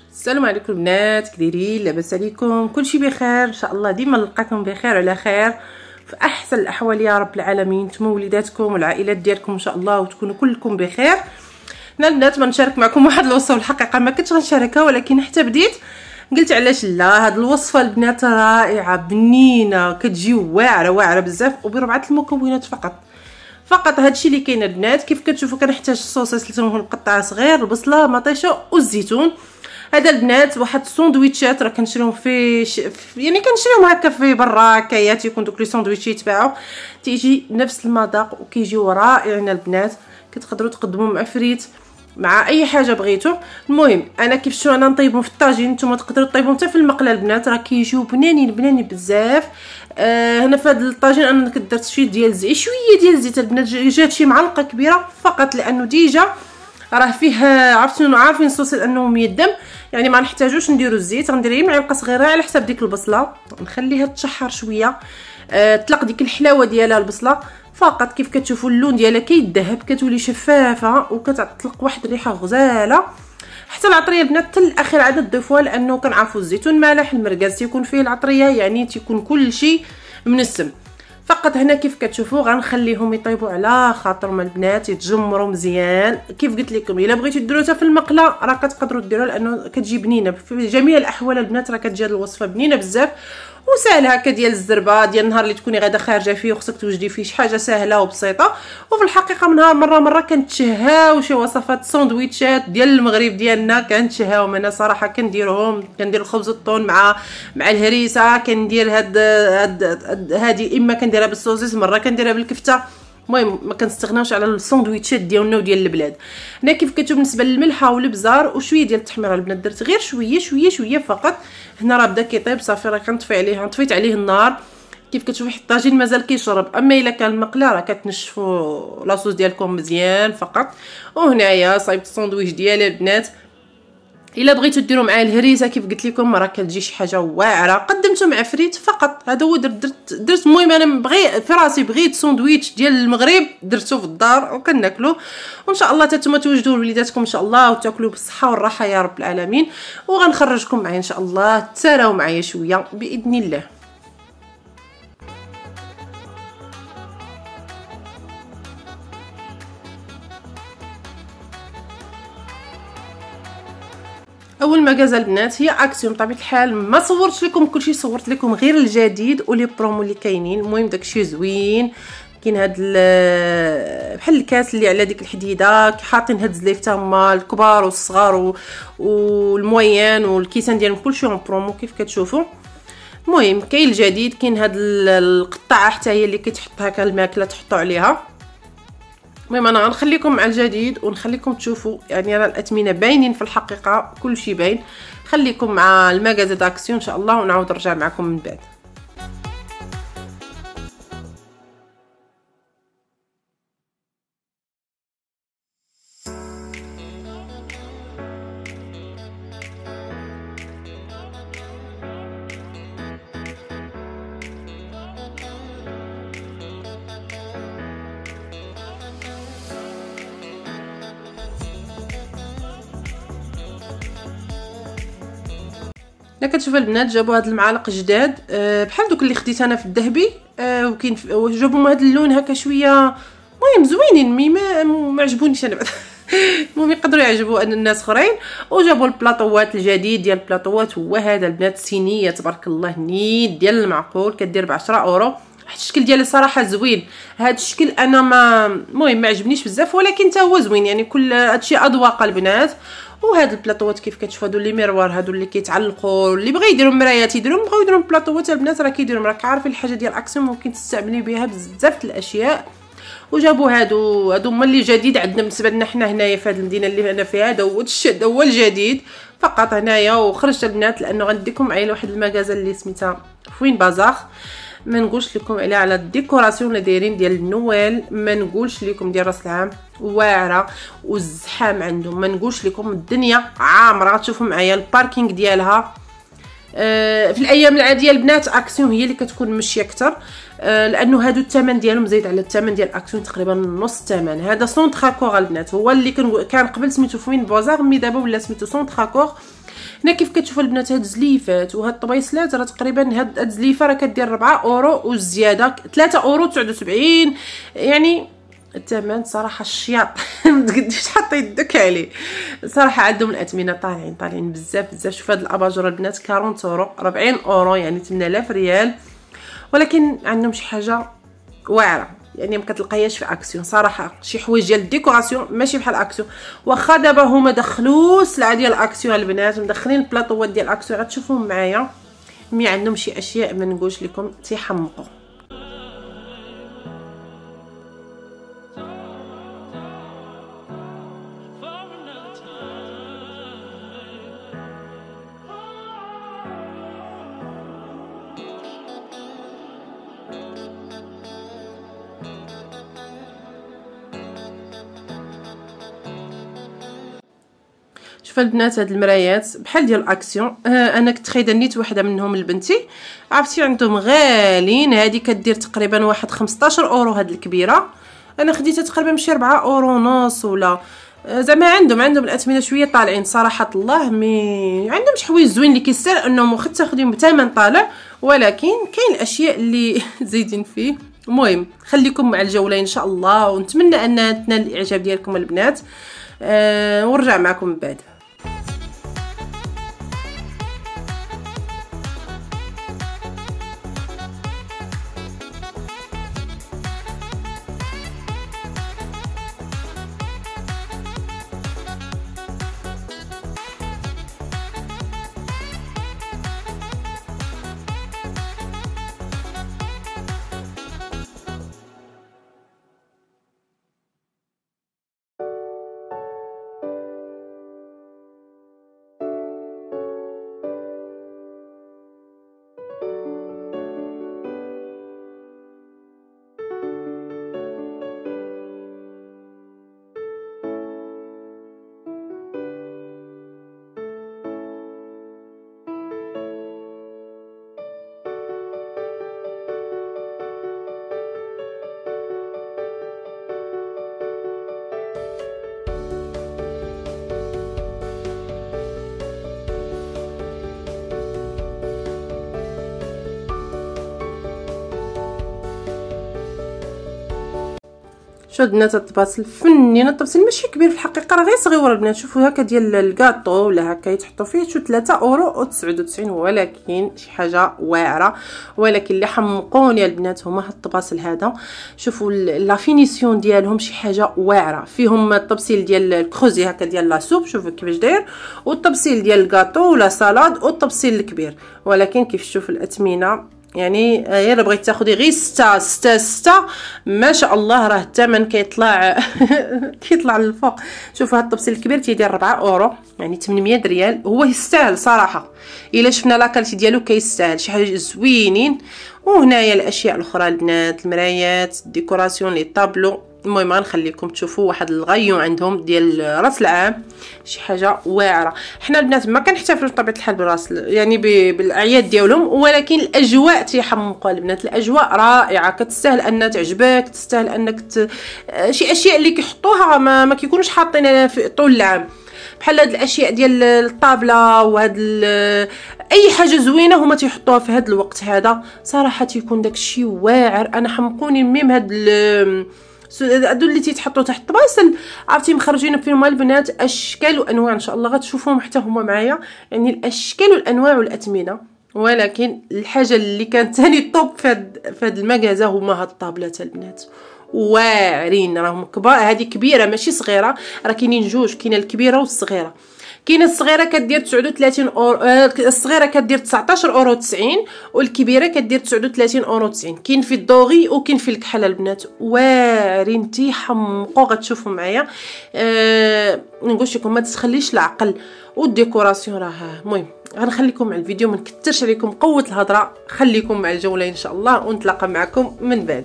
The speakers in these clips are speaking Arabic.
السلام عليكم البنات، كدايرين؟ لاباس عليكم؟ كلشي بخير ان شاء الله. ديما نلقاكم بخير وعلى خير في احسن الاحوال يا رب العالمين. نتوما وليداتكم والعائلات ديالكم ان شاء الله وتكونوا كلكم بخير. انا البنات بنشارك معكم واحد الوصفه، الحقيقه ما كنتش غنشاركها ولكن حتى بديت قلت علاش لا. هاد الوصفه البنات رائعه بنينه، كتجي واعره بزاف وب4 المكونات فقط. هادشي اللي كاين البنات. كيف كتشوفوا كنحتاج الصوص اللي مقطع صغير، البصله، مطيشه والزيتون. هذا البنات واحد الساندويتشات راه كنشريهم يعني كنشريهم هكا في برا كايات، يكون دوك لي ساندويتشي يتباعوا تيجي نفس المذاق وكيجيو رائعين البنات. كتقدروا تقدموا مع فريت مع اي حاجه بغيتو. المهم انا كيف شو انا نطيبهم في الطاجين، نتوما تقدروا طيبوهم حتى في المقله البنات، راه كيجيو بنانين بزاف. هنا في هذا الطاجين انا درت شويه ديال الزيت، شويه ديال الزيت البنات، جات شي معلقه كبيره فقط لانه ديجا راه فيه عارفين الصوص لانه ميدم، يعني ما نحتاجوش نديرو الزيت. غندير غير معلقه صغيره على حساب ديك البصله، نخليها تشحر شويه تطلق ديك الحلاوه ديالها البصله فقط. كيف كتشوفوا اللون ديالها كيذهب، كتولي شفافه وكتطلق واحد الريحه غزاله. حتى العطريه البنات حتى الاخير عاد تضيفوها، لانه كنعرفوا الزيتون مالح، المركز تيكون فيه العطريه، يعني تيكون كل شيء منسم فقط. هنا كيف كتشوفوا غنخليهم يطيبوا على خاطرهم البنات، يتجمروا مزيان. كيف قلت لكم الا بغيتوا ديروها في المقله راه كتقدروا ديروها، لانه كتجي بنينه في جميع الاحوال البنات. راه كتجي هذه الوصفه بنينه بزاف وسهله هكا، ديال الزربه ديال النهار اللي تكوني غاده خارجه فيه وخصك توجدي فيه شي حاجه سهله وبسيطه. وفي الحقيقه من نهار مره كنتشهاو شي وصفات ساندويتشات ديال المغرب ديالنا، كنتشهاو. انا صراحه كندير الخبز الطون مع الهريسه، كندير هذه اما كنديرها بالسوسيس، مره كنديرها بالكفته. المهم ما كنستغناوش على الساندويتشات ديالنا وديال البلاد. هنا كيف كتشوف بالنسبه للملحه والبزار وشويه ديال التحميره البنات، درت غير شويه فقط. هنا راه بدا كيطيب صافي، راه كنطفي عليه، طفيت عليه النار. كيف كتشوفوا حتى الطاجين مازال كيشرب. اما الا كان المقله راه كتنشفوا لاصوص ديالكم مزيان فقط. وهنايا صايبت الساندويتش ديالي البنات. الا بغيتو ديروا مع الهريسه كيف قلت لكم راه كتجي شي حاجه واعره. قدمته مع فريت فقط، هذا هو درت. المهم انا في راسي بغيت ساندويتش ديال المغرب، درته في الدار وكناكلوه. وان شاء الله نتوما توجدوا لوليداتكم ان شاء الله وتاكلوا بالصحه والراحه يا رب العالمين. وغنخرجكم معايا ان شاء الله تساراو معايا شويه باذن الله. اول ما جاز البنات هي اكسيون. بطبيعه الحال ما صورتش لكم كلشي، صورت لكم غير الجديد ولي برومو اللي كاينين. المهم داكشي زوين. كاين هاد بحال الكاس اللي على ديك الحديده، حاطين هاد الزليف تما الكبار والصغار والمويان والكيسان ديالهم كلشي اون برومو كيف كتشوفوا. المهم كاين الجديد، كاين هاد القطعه حتى هي اللي كتحط هكا الماكله تحطوا عليها. المهم انا غنخليكم مع الجديد ونخليكم تشوفوا، يعني راه الاثمنه باينين في الحقيقه كلشي باين. خليكم مع المغازه داكسيون ان شاء الله ونعاود نرجع معكم من بعد. لا كتشوفوا البنات جابوا هاد المعالق جداد بحال دوك اللي خديت انا في الذهبي، وكاين جابوا هاد اللون هكا شويه. المهم زوينين، ما عجبونيش انا المهم يقدروا يعجبوا الناس اخرين. وجابوا البلاطوات الجديد ديال البلاطوات، هو هذا البنات صينيه تبارك الله نيت ديال المعقول، كدير ب10 اورو. واحد الشكل ديالها صراحه زوين. هذا الشكل انا ما عجبنيش بزاف، ولكن حتى هو زوين، يعني كل هادشي اذواق البنات. وهاد البلاطوات كيف كتشوفوا هادو لي ميروار، هادو اللي كيتعلقوا، اللي بغا يديروا مرايات يديروا، بغاو يديروا بلاطوات البنات راه كيديروا. راك عارفين الحاجه ديال اكسيون ممكن تستعملي بها بزاف الاشياء. وجابوا هادو هما اللي جديد عندنا بالنسبه لنا حنا هنايا في هاد المدينه اللي انا فيها. هذا هو الجديد فقط هنايا. وخرجت البنات لانه غنديكم معايا لواحد المغازه اللي سميتها فوين بازار. ما نقولش لكم على الديكوراسيون اللي دايرين ديال النوال، ما نقولش لكم ديال راس العام واعره والزحام عندهم، ما نقولش لكم الدنيا عامره. غتشوفوا معايا الباركينغ ديالها. في الايام العاديه البنات اكسيون هي اللي كتكون مشيه اكثر، لانه هادو الثمن ديالهم زايد على الثمن ديال اكسيون تقريبا نص الثمن. هذا سونتر اكور البنات، هو اللي كان قبل سميتو فوين بازار، مي دابا ولا سميتو سونتر اكور. هنا كيف كتشوفوا البنات هاد الزليفات وهاد الطبيصلات راه تقريبا هاد الزليفه راه كدير 4 اورو والزياده 3 اورو 79. يعني الثمن صراحه الشياط ما تقديش تحط يدك عليه صراحه. عندهم الاثمنه طالعين بزاف. شوف هاد الاباجوره البنات 40 اورو 40 اورو يعني 8000 ريال، ولكن عندهم شي حاجه واعره يعني ما كتلقاياش في اكسيون صراحه. شي حوايج ديال الديكوراسيون ماشي بحال اكسيون، واخا دابا هما دخلوا السلعه ديال اكسيون البنات مدخلين البلاطوات ديال اكسيون غتشوفوهم معايا، مي عندهم شي اشياء ما نقولش لكم تيحمقوا. شوف البنات هاد المرايات بحال ديال اكسيون، انا كنت خايده نيت وحده منهم لبنتي، عرفتي عندهم غالين. هادي كدير تقريبا واحد 15 اورو هاد الكبيره، انا خديتها تقريبا مشي 4 اورو ونص ولا زعما عندهم الاثمنه شويه طالعين صراحه الله. مي عندهم شي حوايج زوين اللي كيستاهل انهم واخا تاخديهم بثمن طالع، ولكن كاين الاشياء اللي زايدين فيه. المهم خليكم مع الجوله ان شاء الله، ونتمنى انها تنال الاعجاب ديالكم البنات، ونرجع معكم من بعد. شوف البنات الطباسل فنين، الطبسيل ماشي كبير في الحقيقه راه غير صغيور البنات. شوفوا هكا ديال الكاطو ولا هكا يتحطوا فيه شو 3 اورو و99، ولكن شي حاجه واعره. ولكن اللي حمقوني البنات هما هاد الطباسل هذا. شوفوا لا فينيسيون ديالهم شي حاجه واعره. فيهم الطبسيل ديال الكروزي هكا ديال لا سوب، شوفوا كيفاش داير، والطبسيل ديال الكاطو ولا سالاد، والطبسيل الكبير. ولكن كيف تشوف الاثمنه يعني غير بغيت تاخدي غير 6 ما شاء الله راه الثمن كيطلع كيطلع للفوق. شوفوا هاد الطبسيل الكبير تيدير 4 اورو يعني 800 ريال. هو يستاهل صراحه، الا شفنا لاكاليتي ديالو كيستاهل، شي حاجه زوينين. وهنايا الاشياء الاخرى البنات، المرايات، الديكوراسيون، لي طابلو. المهم غنخليكم تشوفوا واحد الغيون عندهم ديال راس العام، شي حاجه واعره. حنا البنات ما كنحتفلوش بطبيعه الحال براس يعني بالاعياد ديالهم، ولكن الاجواء تيحمقوا البنات. الاجواء رائعه، كتستاهل ان تعجبك، تستاهل انك شي اشياء اللي كيحطوها ما كيكونوش حاطينها في طول العام، بحال هاد الاشياء ديال الطابله وهاد اي حاجه زوينه هما تيحطوها في هاد الوقت هذا صراحه. تيكون داكشي واعر. انا حمقوني ميم هاد هادو اللي تيتحطوا تحت الطباسل، عرفتي مخرجين فيهم البنات اشكال وانواع، ان شاء الله غتشوفوهم حتى هما معايا، يعني الاشكال والانواع والاثمنه. ولكن الحاجه اللي كانت ثاني طوب في هاد المغازه هما هاد الطابلات البنات واعرين، راهم كبار. هذه كبيره ماشي صغيره، راه كاينين جوج، كاينه الكبيره والصغيره. كاينه الصغيره كدير 39 اورو، الصغيره كدير 19 اورو 90، والكبيره كدير 39 اورو 90. كاين في الدوغي وكاين في الكحله البنات واعرين تيحمقوا. غتشوفوا معايا نقولش لكم ما تخليش العقل. والديكوراسيون راه المهم غنخليكم مع الفيديو، ما نكثرش عليكم قوه الهضره. خليكم مع الجوله ان شاء الله، ونتلاقى معكم من بعد.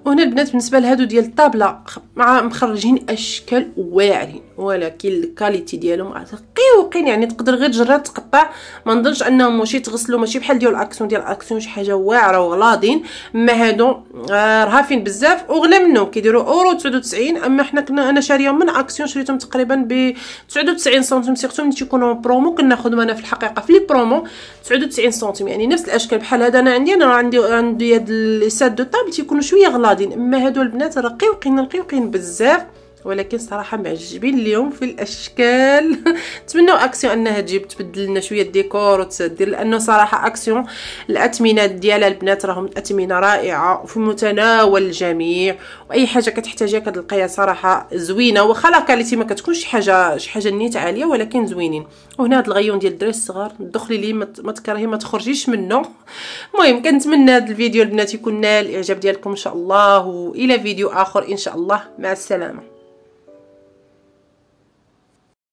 وهنا البنات بالنسبه لهادو ديال الطابله مع مخرجين اشكال واعرين، ولكن الكاليتي ديالهم رقيقين، يعني تقدر غير تجرها تقطع. ما نظنش انهم ماشي تغسلوا، ماشي بحال ديال الاكسيون شي حاجه واعره وغلاضين. اما هادو رهافين بزاف وغلا منهم كيديروا اورو 99. اما حنا انا شاريهم من اكسيون، شريتهم تقريبا ب 99 سنتيم، سيرتو ملي تيكونوا برومو كناخذهم انا في الحقيقه في لي برومو 99 سنتيم، يعني نفس الاشكال. بحال هذا انا عندي هاد لي ساد دو طابل تيكونوا شويه غلاضين، اما هادو البنات رقيقين بزاف، ولكن صراحه معجبين اليوم في الاشكال. نتمنوا اكسيون انها تجيب تبدل لنا شويه الديكور وتدير، لانه صراحه اكسيون الاثمنه ديالها البنات راهم اثمنه رائعه وفي متناول الجميع، واي حاجه كتحتاجيها كتلقايها صراحه زوينه، واخا لا كاليتي ما كتكونش شي حاجه نيت عاليه، ولكن زوينين. وهنا هاد الغيون ديال الدراري الصغار، دخلي لي ما تكرهي ما تخرجيش منه. المهم كنتمنى هاد الفيديو البنات يكون نال الاعجاب ديالكم ان شاء الله، والى فيديو اخر ان شاء الله. مع السلامه.